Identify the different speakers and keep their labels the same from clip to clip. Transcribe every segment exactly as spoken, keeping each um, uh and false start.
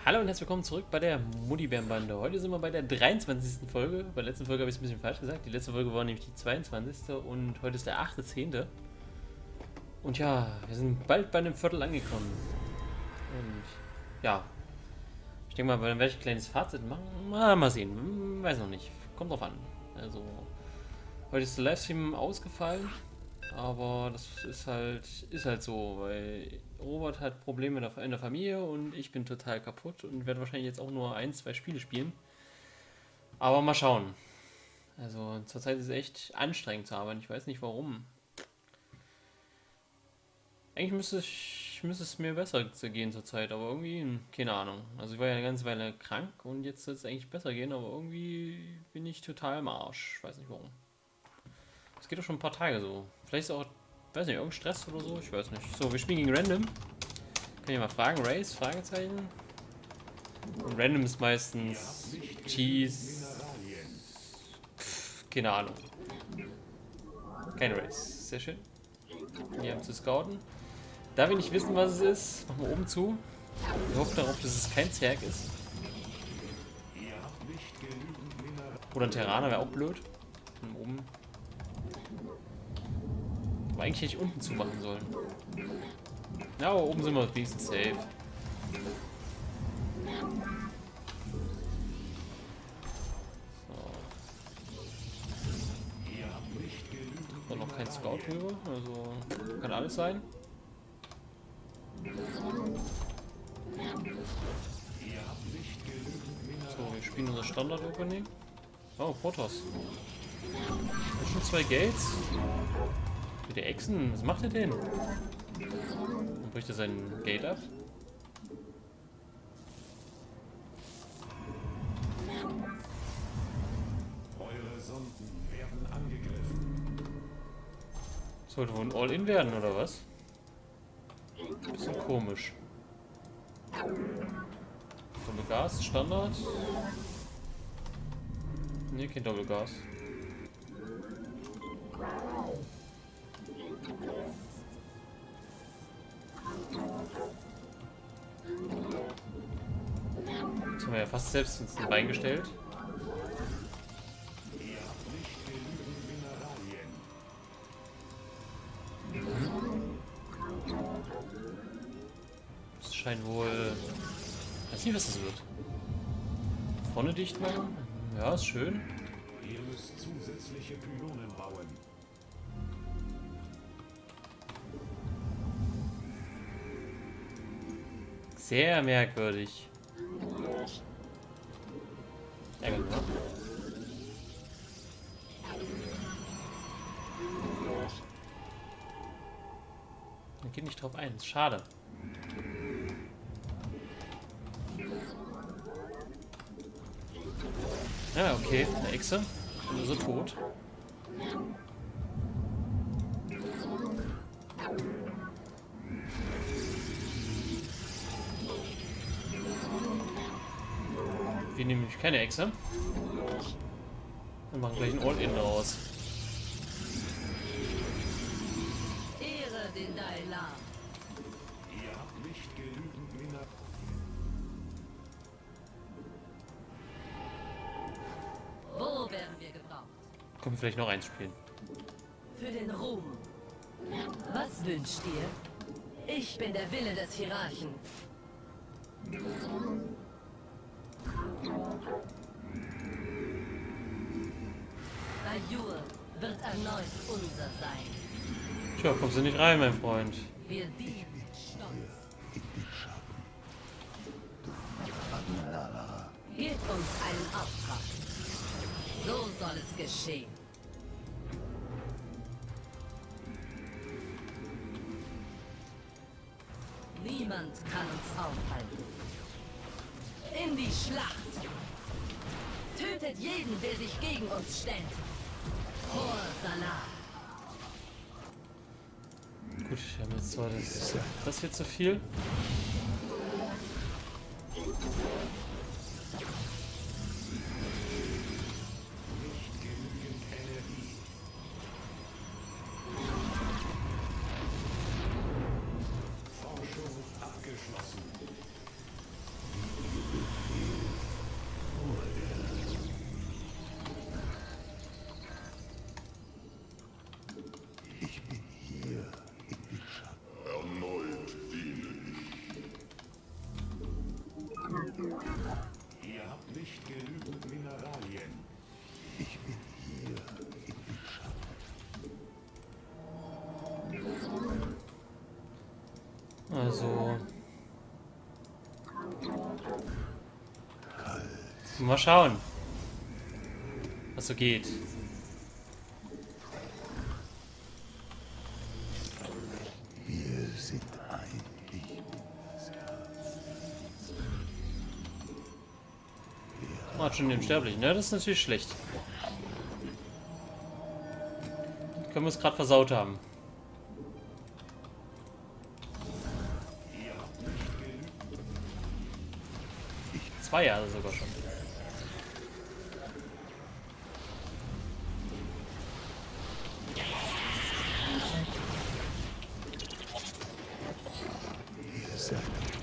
Speaker 1: Hallo und herzlich willkommen zurück bei der Muttibärenbande. Heute sind wir bei der dreiundzwanzigsten Folge. Bei der letzten Folge habe ich es ein bisschen falsch gesagt. Die letzte Folge war nämlich die zweiundzwanzigste und heute ist der achte zehnte Und ja, wir sind bald bei einem Viertel angekommen. Und ja, ich denke mal, dann werde ich ein kleines Fazit machen. Mal, mal sehen, weiß noch nicht. Kommt drauf an. Also, heute ist der Livestream ausgefallen. Aber das ist halt, ist halt so, weil Robert hat Probleme in der Familie und ich bin total kaputt und werde wahrscheinlich jetzt auch nur ein, zwei Spiele spielen. Aber mal schauen. Also zurzeit ist es echt anstrengend zu arbeiten. Ich weiß nicht warum. Eigentlich müsste, ich, müsste es mir besser gehen zurzeit, aber irgendwie, keine Ahnung. Also ich war ja eine ganze Weile krank und jetzt soll es eigentlich besser gehen, aber irgendwie bin ich total im Arsch. Ich weiß nicht warum. Es geht doch schon ein paar Tage so. Vielleicht ist auch, weiß nicht, irgendein Stress oder so, ich weiß nicht. So, wir spielen gegen Random. Kann ich mal fragen, Race? Fragezeichen. Und Random ist meistens Cheese. Pff, keine Ahnung. Keine Race. Sehr schön. Hier haben zu scouten. Da wir nicht wissen, was es ist, machen wir oben zu. Wir hoffen darauf, dass es kein Zerg ist. Oder ein Terraner wäre auch blöd. Und oben. Aber eigentlich hätte ich unten zumachen sollen. Ja, aber oben sind wir wenigstens safe. So. Da noch kein Scout drüber, also kann alles sein. So, wir spielen unser Standard-Opening. Oh, Protoss. Schon zwei Gates. Mit der Echsen, was macht er denn? Dann bricht er sein Gate ab.
Speaker 2: Eure Sonden werden angegriffen.
Speaker 1: Sollte wohl ein All-In werden, oder was? Bisschen komisch. Doppelgas, Standard. Ne, kein Doppelgas. Jetzt haben wir ja fast selbst uns ein Bein gestellt. Das scheint wohl... Ich weiß nicht, was das wird. Vorne dicht machen? Ja, ist schön.
Speaker 2: Ihr müsst zusätzliche Pylonen bauen.
Speaker 1: Sehr merkwürdig. Ärgerlich, ne? Man geht nicht drauf ein, ist schade. Ja, okay, eine Echse. Nur so tot. Wir nehmen nämlich keine Echse. Wir machen gleich ein All-In daraus.
Speaker 3: Ehre den Dalai Lama.
Speaker 2: Ihr habt nicht genügend Mineralien.
Speaker 3: Wo werden wir gebraucht?
Speaker 1: Können wir vielleicht noch eins spielen.
Speaker 3: Für den Ruhm. Was wünscht ihr? Ich bin der Wille des Hierarchen. Bajur wird erneut unser sein.
Speaker 1: Tja, kommst du nicht rein, mein Freund.
Speaker 3: Wir dienen stolz. Gebt uns einen Auftrag. So soll es geschehen. Niemand kann uns aufhalten. In die Schlacht! Tötet jeden, der sich gegen uns stellt. Vor Salah.
Speaker 1: Gut, wir haben jetzt zwar das, das hier zu viel.
Speaker 2: Nicht genügend Energie. Forschung abgeschlossen.
Speaker 1: Also. Mal schauen, was so geht.
Speaker 2: Wir sind eigentlich das Herz.
Speaker 1: Macht schon den Sterblichen, ne? Das ist natürlich schlecht. Können wir es gerade versaut haben. Zwei Jahre sogar schon.
Speaker 2: Ihr seid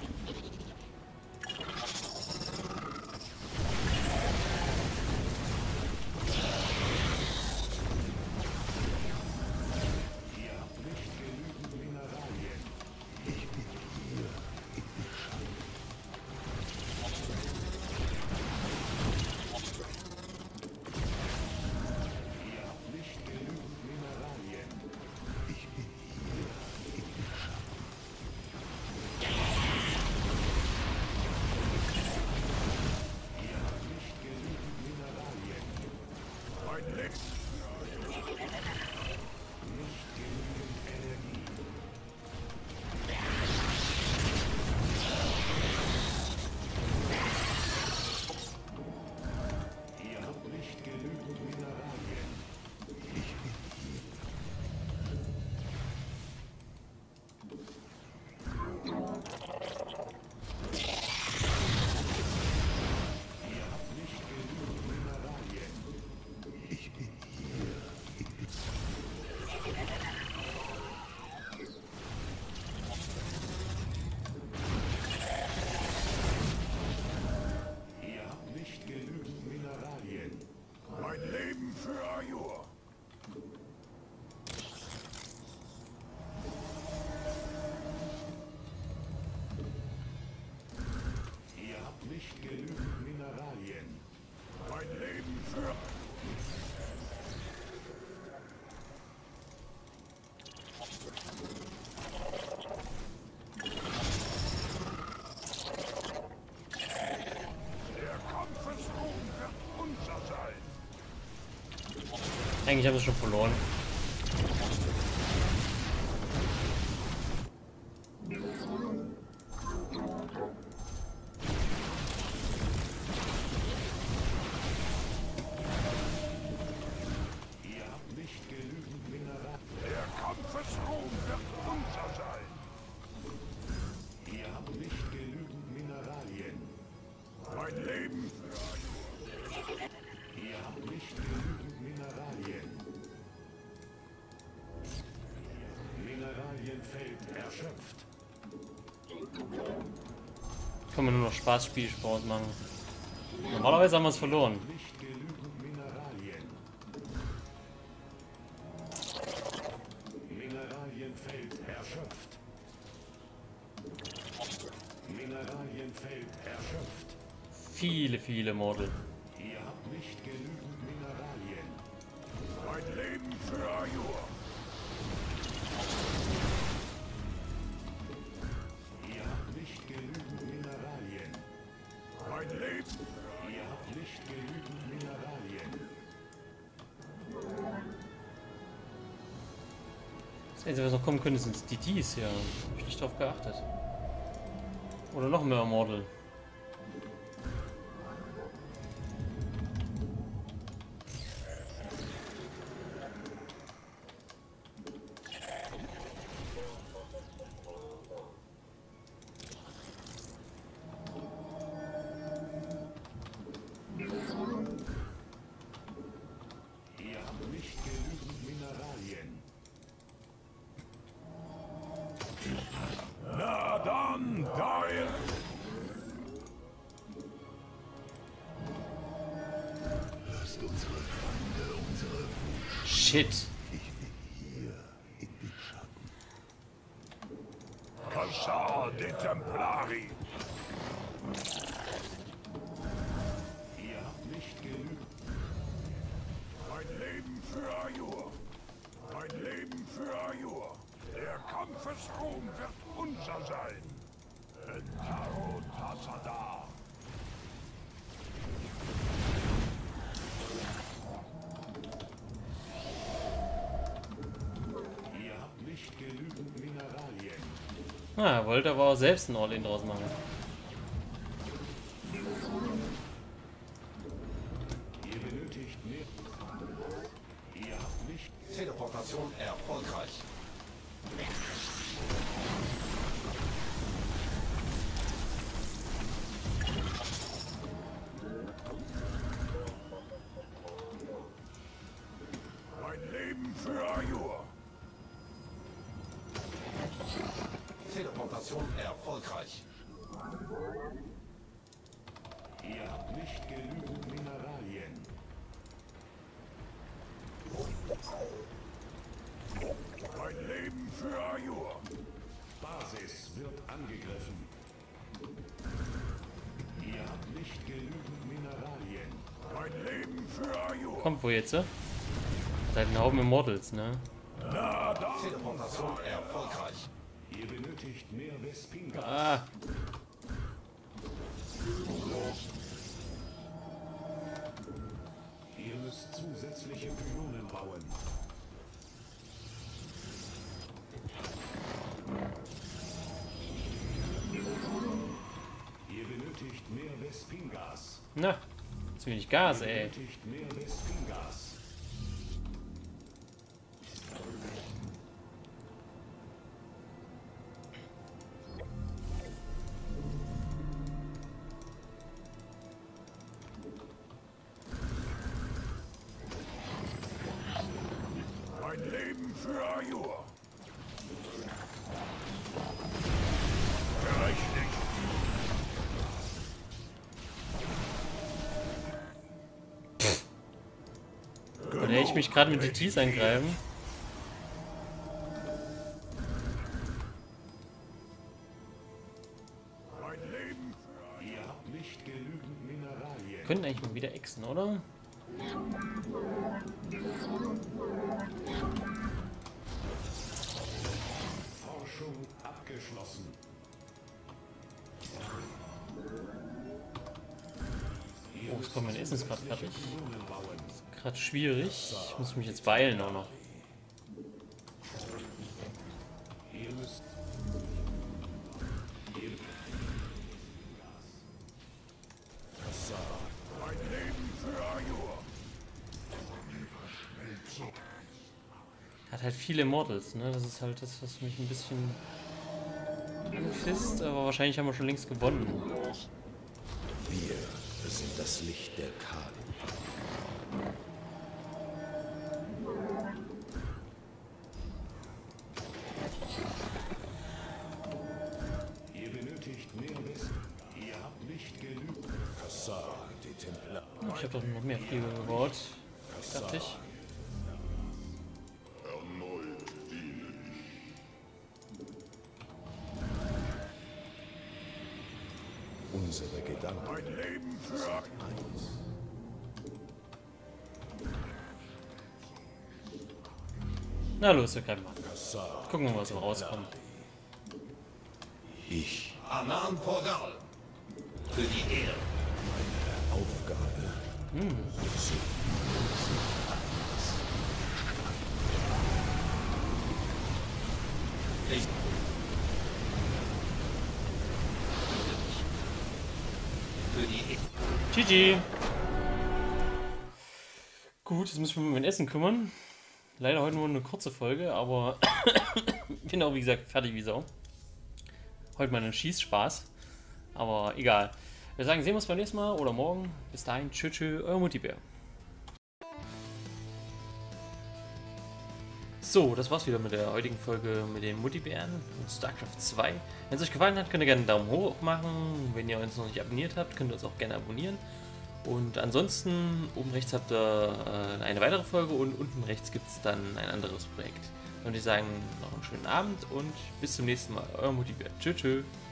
Speaker 1: Eigentlich haben wir es schon verloren. Können wir nur noch Spaßspielsport machen. Normalerweise haben wir es verloren.
Speaker 2: Mineralienfeld erschöpft. Mineralienfeld erschöpft.
Speaker 1: Viele, viele Model.
Speaker 2: Ihr habt nicht genügend Mineralien. Ein Leben für Ajur. Ihr habt nicht genügend Mineralien. Ein Leben. Ihr habt nicht genügend Mineralien.
Speaker 1: Das Einzige, was noch kommen könnte, sind die Ds hier. Hab ich nicht drauf geachtet. Oder noch mehr Model.
Speaker 2: Ihr habt nicht genügend Mineralien. Na dann, geil! Lasst unsere Feinde unsere Wut.
Speaker 1: Shit.
Speaker 2: Ich bin hier in den Schatten.
Speaker 4: Cassar de Templari.
Speaker 2: Ihr habt nicht genügend.
Speaker 4: Ein Leben für Ajur. Ein Leben für Ajur. Der Kampfesruhm wird unser sein. Entaro Tasada.
Speaker 2: Ihr habt nicht genügend Mineralien.
Speaker 1: Ah, er wollte aber auch selbst ein All-In draus machen.
Speaker 2: Ihr benötigt mehr. Ihr habt nicht.
Speaker 5: Teleportation erfolgreich.
Speaker 4: Mein Leben für Ajur.
Speaker 5: Teleportation erfolgreich.
Speaker 2: Ihr habt nicht genügend Mineralien.
Speaker 4: Mein Leben für Ajur.
Speaker 2: Basis wird angegriffen. Ihr habt nicht genügend Mineralien.
Speaker 4: Mein Leben für Ajur.
Speaker 1: Kommt wo jetzt? Seid ein Haufen Immortals, ne?
Speaker 4: Na, da.
Speaker 5: Teleportation erfolgreich.
Speaker 2: Ihr benötigt mehr Vespinga.
Speaker 1: Ah,
Speaker 2: Ihr müsst zusätzliche Pylonen bauen. Ihr benötigt mehr Vespingas.
Speaker 1: na, zu wenig Gas,
Speaker 2: Ihr
Speaker 1: ey.
Speaker 2: benötigt mehr Vespingas.
Speaker 4: Mein Leben für Ajur. Berechtigt.
Speaker 1: Wollte ich mich gerade mit D Ts angreifen?
Speaker 4: Mein Leben für
Speaker 2: Ihr habt nicht genügend Mineralien.
Speaker 1: Könnten eigentlich mal wieder exen, oder?
Speaker 2: Forschung abgeschlossen. Ihr
Speaker 1: Oh, es
Speaker 2: müsst
Speaker 1: kommt mein Essen ist gerade
Speaker 2: zusätzliche
Speaker 1: fertig.
Speaker 2: Pylonen bauen.
Speaker 1: Gerade schwierig. Ich muss mich jetzt beeilen auch noch.
Speaker 2: Ihr müsst. Ihr
Speaker 4: mein Leben für Ajur.
Speaker 1: Hat halt viele Immortals, ne? Das ist halt das, was mich ein bisschen anfisst, aber wahrscheinlich haben wir schon längst gewonnen.
Speaker 5: Wir sind das Licht der Kali.
Speaker 2: Ihr benötigt mehr Vespingas. Ihr habt nicht genügend.
Speaker 5: Kassar, die Templer.
Speaker 1: Ich habe doch noch mehr Flügel gebaut. Dachte ich.
Speaker 5: Unsere Gedanken.
Speaker 4: Mein Leben für Ajur.
Speaker 1: Na los, wir greifen mal.
Speaker 5: Kassar,
Speaker 1: Gucken wir mal, was so rauskommt.
Speaker 5: ich.
Speaker 6: Anan Porgal. Für die Ehre.
Speaker 5: Aufgabe.
Speaker 6: Ich für die Ehre.
Speaker 1: G G. Gut, jetzt muss ich mich um mein Essen kümmern. Leider heute nur eine kurze Folge, aber bin auch wie gesagt fertig wie Sau. Heute mal einen Schießspaß. Aber egal. Wir sagen, sehen wir uns beim nächsten Mal oder morgen. Bis dahin, tschüss, tschüss, euer Multibär. So, das war's wieder mit der heutigen Folge mit den Multibären und StarCraft zwei. Wenn es euch gefallen hat, könnt ihr gerne einen Daumen hoch machen. Wenn ihr uns noch nicht abonniert habt, könnt ihr uns auch gerne abonnieren. Und ansonsten, oben rechts habt ihr äh, eine weitere Folge und unten rechts gibt es dann ein anderes Projekt. Und ich sagen, noch einen schönen Abend und bis zum nächsten Mal. Euer Multibär. Tschüss, tschüss.